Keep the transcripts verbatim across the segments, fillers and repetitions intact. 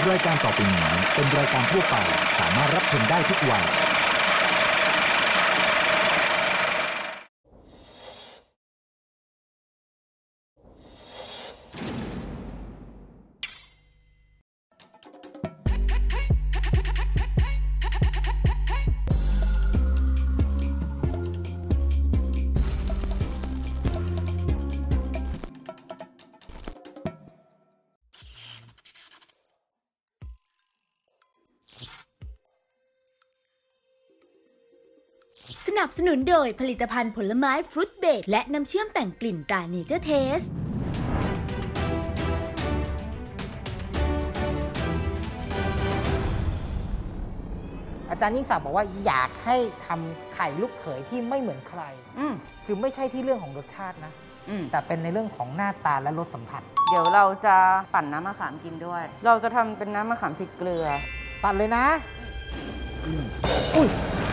รายการต่อไปนี้เป็นรายการทั่วไปสามารถรับชมได้ทุกวัยสนับสนุนโดยผลิตภัณฑ์ผลไม้ฟรุตเบรดและน้ำเชื่อมแต่งกลิ่นตราเนเจอร์เทสอาจารย์ยิ่งศักดิ์บอกว่าอยากให้ทำไข่ลูกเขยที่ไม่เหมือนใครคือไม่ใช่ที่เรื่องของรสชาตินะแต่เป็นในเรื่องของหน้าตาและรสสัมผัสเดี๋ยวเราจะปั่นน้ำมะขามกินด้วยเราจะทำเป็นน้ำมะขามพริกเกลือปั่นเลยนะอุ้ย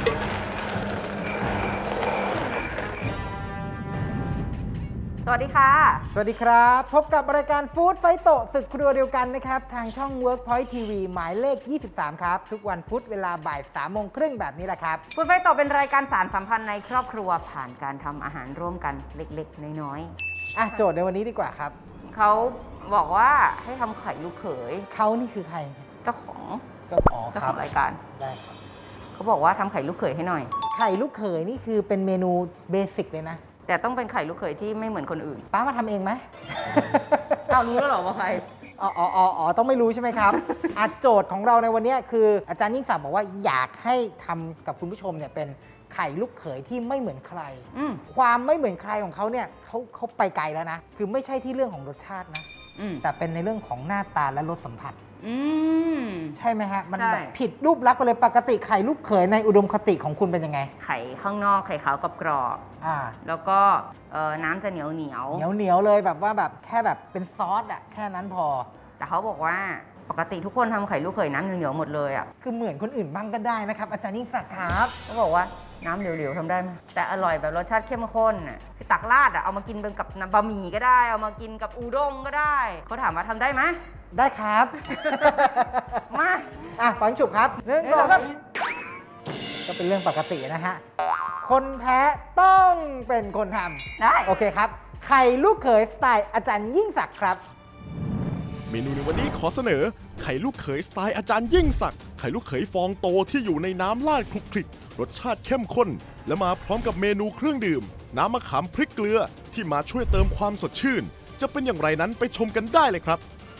สวัสดีค่ะสวัสดีครับพบกับรายการฟู้ดไฟโตศึกครัวเดียวกันนะครับทางช่อง Workpoint ที วี หมายเลขยี่สิบสามครับทุกวันพุธเวลาบ่ายสามโมงครึ่งแบบนี้แหละครับฟู้ดไฟโตเป็นรายการสานสัมพันธ์ในครอบครัวผ่านการทำอาหารร่วมกันเล็กๆน้อยๆอ่ะโจทย์ในวันนี้ดีกว่าครับเขาบอกว่าให้ทำไข่ลูกเขยเขานี่คือใครเจ้าของเจ้าของเจ้าของรายการได้ครับเขาบอกว่าทำไข่ลูกเขยให้หน่อยไข่ลูกเขยนี่คือเป็นเมนูเบสิกเลยนะแต่ต้องเป็นไข่ลูกเขยที่ไม่เหมือนคนอื่นป้ามาทำเองไหมเอารู้แล้วหรอว่าใครอ๋ออ๋ออ๋อต้องไม่รู้ใช่ไหมครับอาโจทย์ของเราในวันนี้คืออาจารย์ยิ่งศักดิ์บอกว่าอยากให้ทำกับคุณผู้ชมเนี่ยเป็นไข่ลูกเขยที่ไม่เหมือนใครความไม่เหมือนใครของเขาเนี่ยเขาเขาไปไกลแล้วนะคือไม่ใช่ที่เรื่องของรสชาตินะแต่เป็นในเรื่องของหน้าตาและรสสัมผัสใช่ไหมฮะมันแบบผิดรูปลักษณ์ไปเลยปกติไข่ลูกเขยในอุดมคติของคุณเป็นยังไงไข่ข้างนอกไข่ขาวกรอบอ่าแล้วก็น้ำจะเหนียวเหนียวเหนียวเหนียวเลยแบบว่าแบบแค่แบบเป็นซอสอะแค่นั้นพอแต่เขาบอกว่าปกติทุกคนทำไข่ลูกเขยน้ำเหนียวๆหมดเลยอะคือเหมือนคนอื่นบ้างก็ได้นะครับอาจารย์ยิ่งศักดิ์ครับเขาบอกว่าน้ำเหลวๆทำได้ไหมแต่อร่อยแบบรสชาติเข้มข้นอ่ะคือตักราดอ่ะเอามากินเป็นกับบะหมี่ก็ได้เอามากินกับอูด้งก็ได้เขาถามว่าทำได้ไหมได้ครับมาอ่ะปังฉุบครับเรื่องต่อครับก็เป็นเรื่องปกตินะฮะคนแพ้ต้องเป็นคนทำได้โอเคครับไข่ลูกเขยสไตล์อาจารย์ยิ่งศักดิ์ครับเมนูในวันนี้ขอเสนอไข่ลูกเขยสไตล์อาจารย์ยิ่งศักดิ์ไข่ลูกเขยฟองโตที่อยู่ในน้ำราดคลุกคลิกรสชาติเข้มข้นและมาพร้อมกับเมนูเครื่องดื่มน้ำมะขามพริกเกลือที่มาช่วยเติมความสดชื่นจะเป็นอย่างไรนั้นไปชมกันได้เลยครับ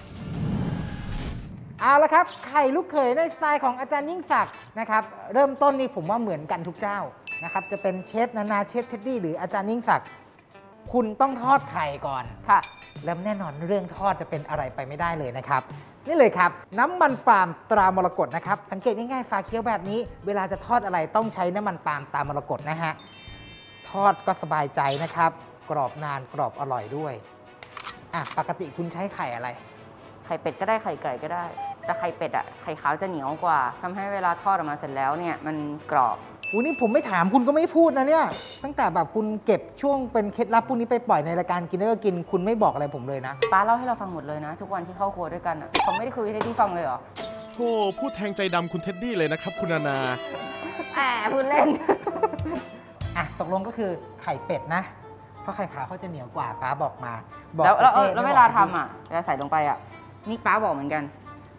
เอาละครับไข่ลูกเขยในสไตล์ของอาจารย์ยิ่งศักดิ์นะครับเริ่มต้นนี่ผมว่าเหมือนกันทุกเจ้านะครับจะเป็นเชฟนานาเชฟเท็ดดี้หรืออาจารย์ยิ่งศักดิ์คุณต้องทอดไข่ก่อนค่ะแล้วแน่นอนเรื่องทอดจะเป็นอะไรไปไม่ได้เลยนะครับนี่เลยครับน้ำมันปาล์มตรามรกตนะครับสังเกตง่ายๆฝาเคี้ยวแบบนี้เวลาจะทอดอะไรต้องใช้น้ำมันปาล์มตรามรกตนะฮะทอดก็สบายใจนะครับกรอบนานกรอบอร่อยด้วยอ่ะปกติคุณใช้ไข่อะไรไข่เป็ดก็ได้ไข่ไก่ก็ได้แต่ไข่เป็ดอ่ะไข่ขาวจะเหนียวกว่าทำให้เวลาทอดออกมาเสร็จแล้วเนี่ยมันกรอบอู้นี่ผมไม่ถามคุณก็ไม่พูดนะเนี่ยตั้งแต่แบบคุณเก็บช่วงเป็นเคล็ดลับพวกนี้ไปปล่อยในรายการกินแล้วก็กินคุณไม่บอกอะไรผมเลยนะป้าเล่าให้เราฟังหมดเลยนะทุกวันที่เข้าครัวด้วยกันอ่ะเขาไม่ได้คุยให้ที่ฟังเลยเหรอโธ่พูดแทงใจดำคุณเท็ดดี้เลยนะครับคุณนานาแอบพูดเล่นอ่ะตกลงก็คือไข่เป็ดนะเพราะไข่ขาวเขาจะเหนียวกว่าป้าบอกมาบอกแล้วแล้วเวลาทำอ่ะเวลาใส่ลงไปอ่ะนี่ป้าบอกเหมือนกัน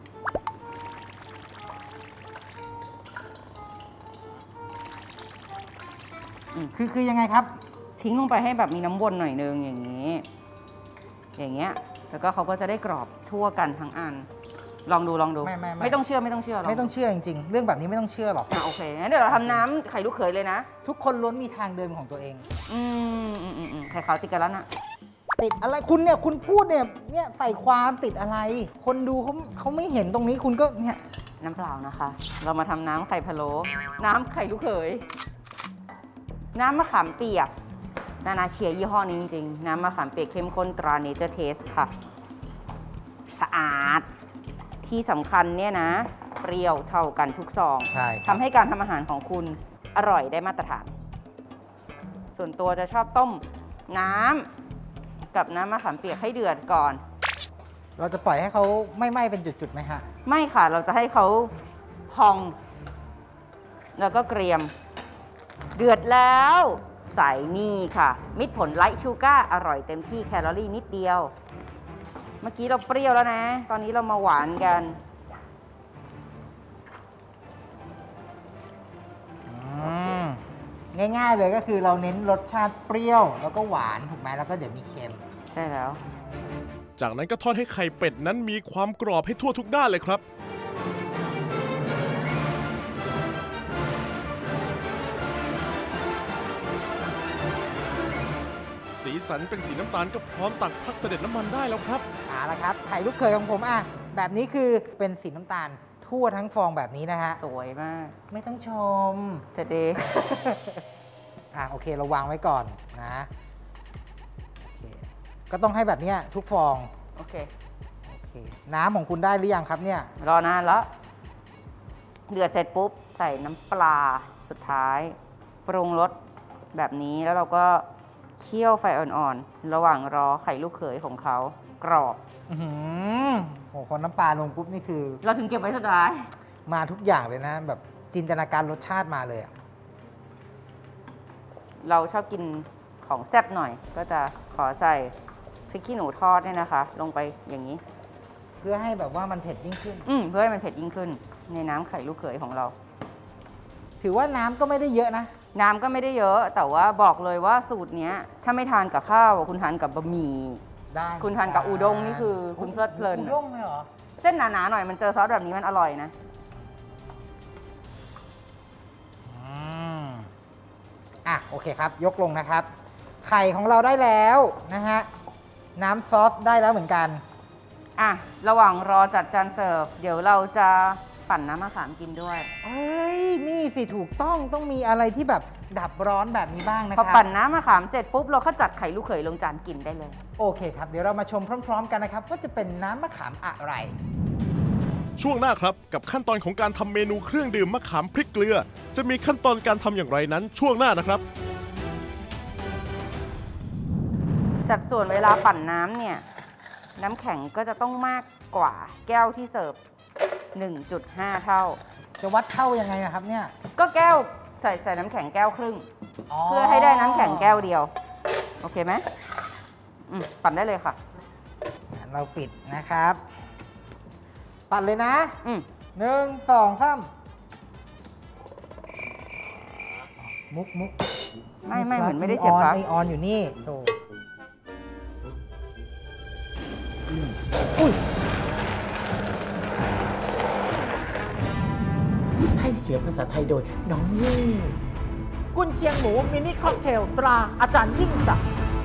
คือคือยังไงครับทิ้งลงไปให้แบบมีน้ำวนหน่อยนึงอย่างนี้อย่างเงี้ยแล้วก็เขาก็จะได้กรอบทั่วกันทั้งอันลองดูลองดูไม่ไม่ไม่ต้องเชื่อไม่ต้องเชื่อไม่ต้องเชื่อจริงๆเรื่องแบบนี้ไม่ต้องเชื่อหรอกโอเคงั้นเดี๋ยวเราทำน้ำไข่ลูกเขยเลยนะทุกคนล้วนมีทางเดินของตัวเองอืมอืมอืมไข่ขาวติดกันแล้วนะติดอะไรคุณเนี่ยคุณพูดเนี่ยเนี่ยใส่ความติดอะไรคนดูเขาเขาไม่เห็นตรงนี้คุณก็เนี่ยน้ำเปล่านะคะเรามาทำน้ำไข่พะโล้น้ำไข่ลูกเขยน้ำมะขามเปียกนานาเชียร์ยี่ห้อนี้จริงๆน้ำมะขามเปียกเข้มข้นตราเนเจอร์เทสค่ะสะอาดที่สำคัญเนี่ยนะเปรี้ยวเท่ากันทุกซองทำให้การทำอาหารของคุณอร่อยได้มาตรฐานส่วนตัวจะชอบต้มน้ำกับน้ำมะขามเปียกให้เดือดก่อนเราจะปล่อยให้เขาไม่ไหม้เป็นจุดๆไหมฮะไม่ค่ะเราจะให้เขาพอง แล้วก็เกรียม เดือดแล้วใส่นี่ค่ะมิตรผลไลท์ชูการ์อร่อยเต็มที่แคลอรี่นิดเดียว เมื่อกี้เราเปรี้ยวแล้วนะ ตอนนี้เรามาหวานกันง่ายๆเลยก็คือเราเน้นรสชาติเปรี้ยวแล้วก็หวานถูกไหมแล้วก็เดี๋ยวมีเค็มใช่แล้วจากนั้นก็ทอดให้ไข่เป็ดนั้นมีความกรอบให้ทั่วทุกด้านเลยครับสีสันเป็นสีน้ำตาลก็พร้อมตักพักเสด็จน้ำมันได้แล้วครับเอาละครับไข่ลูกเขยของผมอ่ะแบบนี้คือเป็นสีน้ำตาลทั่วทั้งฟองแบบนี้นะฮะสวยมากไม่ต้องชมเด็ดดีอ่ะโอเคเราวางไว้ก่อนนะโอเคก็ต้องให้แบบนี้ทุกฟองโอเคโอเคน้ำของคุณได้หรือยังครับเนี่ยรอนานแล้วเดือดเสร็จปุ๊บใส่น้ำปลาสุดท้ายปรุงรสแบบนี้แล้วเราก็เคี่ยวไฟอ่อนๆระหว่างรอไข่ลูกเขยของเขากรอบอือโอ้โหพอน้ำปลาลงปุ๊บนี่คือเราถึงเก็บไว้สุดท้ายมาทุกอย่างเลยนะแบบจินตนาการรสชาติมาเลยอะเราชอบกินของแซ่บหน่อยก็จะขอใส่พริกขี้หนูทอดเนี่ยนะคะลงไปอย่างนี้เพื่อให้แบบว่ามันเผ็ดยิ่งขึ้นอืมเพื่อให้มันเผ็ดยิ่งขึ้นในน้ำไข่ลูกเขยของเราถือว่าน้ำก็ไม่ได้เยอะนะน้ำก็ไม่ได้เยอะแต่ว่าบอกเลยว่าสูตรนี้ถ้าไม่ทานกับข้าวคุณทานกับบะหมี่ได้คุณทานกับอูด้งนี่คือคุณเพลิดเพลินอูด้งเลยเหรอเส้นหนาๆหน่อยมันเจอซอสแบบนี้มันอร่อยนะอืมอ่ะโอเคครับยกลงนะครับไข่ของเราได้แล้วนะฮะน้ำซอสได้แล้วเหมือนกันอ่ะระหว่างรอจัดจานเสิร์ฟเดี๋ยวเราจะปั่นน้ำมะขามกินด้วยเอ้ยนี่สิถูกต้องต้องมีอะไรที่แบบดับร้อนแบบนี้บ้างนะครับพอปั่นน้ำมะขามเสร็จปุ๊บเราก็จัดไข่ลูกเขยลงจานกินได้เลยโอเคครับเดี๋ยวเรามาชมพร้อมๆกันนะครับว่าจะเป็นน้ำมะขามอะไรช่วงหน้าครับกับขั้นตอนของการทำเมนูเครื่องดื่มมะขามพริกเกลือจะมีขั้นตอนการทำอย่างไรนั้นช่วงหน้านะครับสัดส่วนเวลาปั่นน้ำเนี่ยน้ำแข็งก็จะต้องมากกว่าแก้วที่เสิร์ฟ หนึ่งจุดห้า เท่าจะวัดเท่ายังไงนะครับเนี่ยก็แก้วใส่ใส่น้ำแข็งแก้วครึ่งเพื่อให้ได้น้ำแข็งแก้วเดียวโอเคไหมอืมปั่นได้เลยค่ะเราปิดนะครับปั่นเลยนะอืมหนึ่งสองสามมุกมุกไม่ไม่เหมือนไม่ได้เสียบปลั๊กออนอยู่นี่โธ่อุ้ยให้เสียงภาษาไทยโดยน้องยิ่งกุนเชียงหมูมินิค็อกเทลตราอาจารย์ยิ่งศักดิ์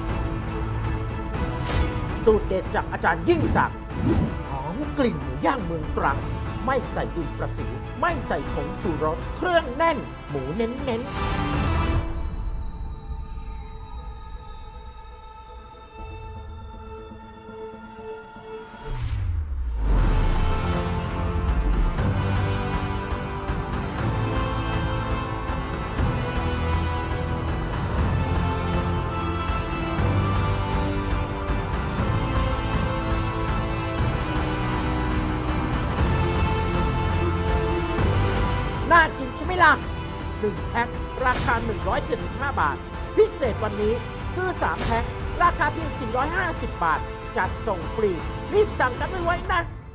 สูตรเด็ดจากอาจารย์ยิ่งศักดิ์หอมกลิ่นหมูย่างเมืองตรังไม่ใส่ดินประสิวไม่ใส่ผงชูรสเครื่องแน่นหมูเน้นๆน่ากินใช่ไหมล่ะหนึ่งแพ็คราคาหนึ่งร้อยเจ็ดสิบห้าบาทพิเศษวันนี้ซื้อสามแพ็คราคาเพียงสี่ร้อยห้าสิบบาทจัดส่งฟรีรีบสั่งกันไว้ๆนะ